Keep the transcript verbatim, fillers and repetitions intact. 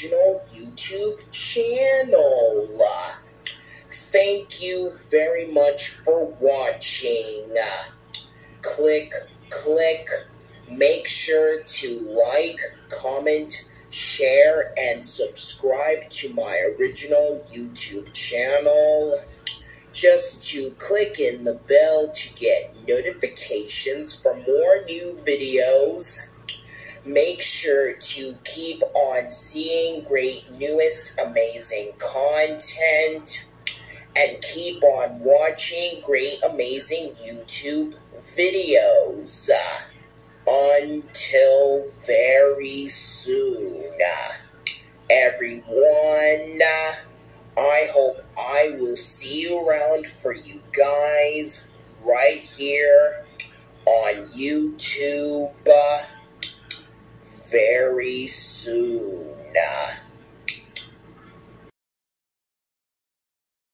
original YouTube channel. Thank you very much for watching. Click, click. Make sure to like, comment, share, and subscribe to my original YouTube channel. Just to click in the bell to get notifications for more new videos. Make sure to keep on seeing great, newest, amazing content. And keep on watching great, amazing YouTube videos. Until very soon, everyone. I hope I will see you around for you guys right here on YouTube very soon.